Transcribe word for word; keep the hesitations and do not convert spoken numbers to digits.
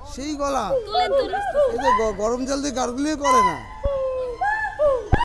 সেই গলা এই তো গরম জল দিয়ে গার্গলিয়ে করে না।